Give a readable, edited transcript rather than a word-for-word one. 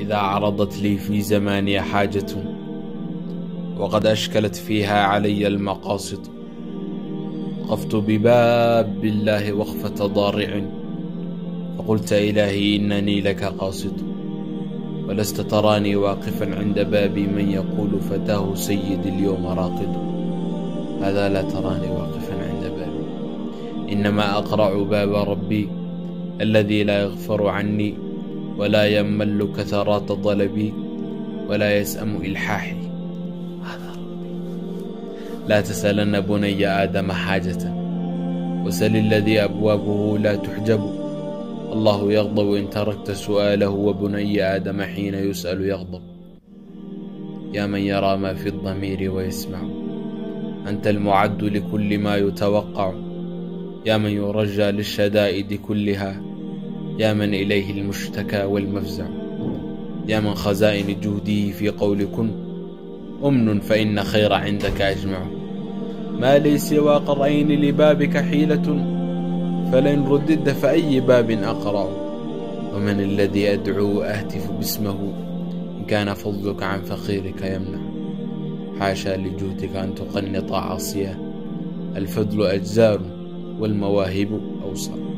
إذا عرضت لي في زماني حاجة وقد أشكلت فيها علي المقاصد، وقفت بباب الله وقفة ضارع، فقلت إلهي إنني لك قاصد، ولست تراني واقفا عند بابي من يقول فتاه سيدي اليوم راقد. هذا لا تراني واقفا عند بابي، إنما أقرع باب ربي الذي لا يغفر عني ولا يمل كثرات ضلبي ولا يسأم إلحاحي. هذا ربي. لا تسألن بني آدم حاجة، وسل الذي أبوابه لا تحجب. الله يغضب إن تركت سؤاله، وبني آدم حين يسأل يغضب. يا من يرى ما في الضمير ويسمع، أنت المعد لكل ما يتوقع. يا من يرجى للشدائد كلها، يا من إليه المشتكى والمفزع. يا من خزائن جوده في قول كن أمن، فإن خير عندك أجمع. ما لي سوى قرعين لبابك حيلة، فلن ردد فأي باب أقرع. ومن الذي أدعو أهتف باسمه، إن كان فضلك عن فقيرك يمنع. حاشا لجودك أن تقنط عاصيا، الفضل أجزار والمواهب أوسع.